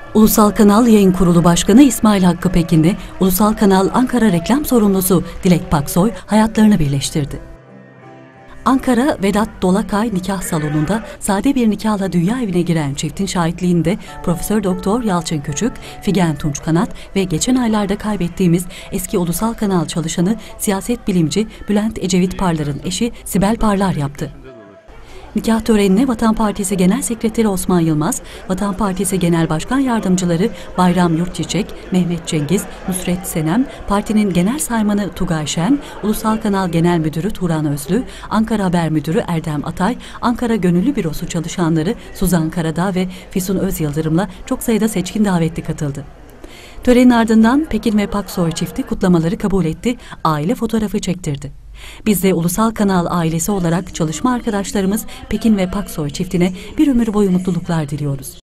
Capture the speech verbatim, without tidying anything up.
Ulusal Kanal Yayın Kurulu Başkanı İsmail Hakkı Pekin'le Ulusal Kanal Ankara Reklam Sorumlusu Dilek Paksoy hayatlarını birleştirdi. Ankara Vedat Dolakay nikah salonunda sade bir nikahla dünya evine giren çiftin şahitliğinde Profesör Doktor Yalçın Küçük, Figen Tunç Kanat ve geçen aylarda kaybettiğimiz eski Ulusal Kanal çalışanı siyaset bilimci Bülent Ecevit Parlar'ın eşi Sibel Parlar yaptı. Nikah törenine Vatan Partisi Genel Sekreteri Osman Yılmaz, Vatan Partisi Genel Başkan Yardımcıları Bayram Yurtçiçek, Mehmet Cengiz, Nusret Senem, partinin genel saymanı Tugay Şen, Ulusal Kanal Genel Müdürü Turan Özlü, Ankara Haber Müdürü Erdem Atay, Ankara Gönüllü Bürosu çalışanları Suzan Karadağ ve Füsun Özyıldırım'la çok sayıda seçkin davetli katıldı. Törenin ardından Pekin ve Paksoy çifti kutlamaları kabul etti, aile fotoğrafı çektirdi. Biz de Ulusal Kanal ailesi olarak çalışma arkadaşlarımız Pekin ve Paksoy çiftine bir ömür boyu mutluluklar diliyoruz.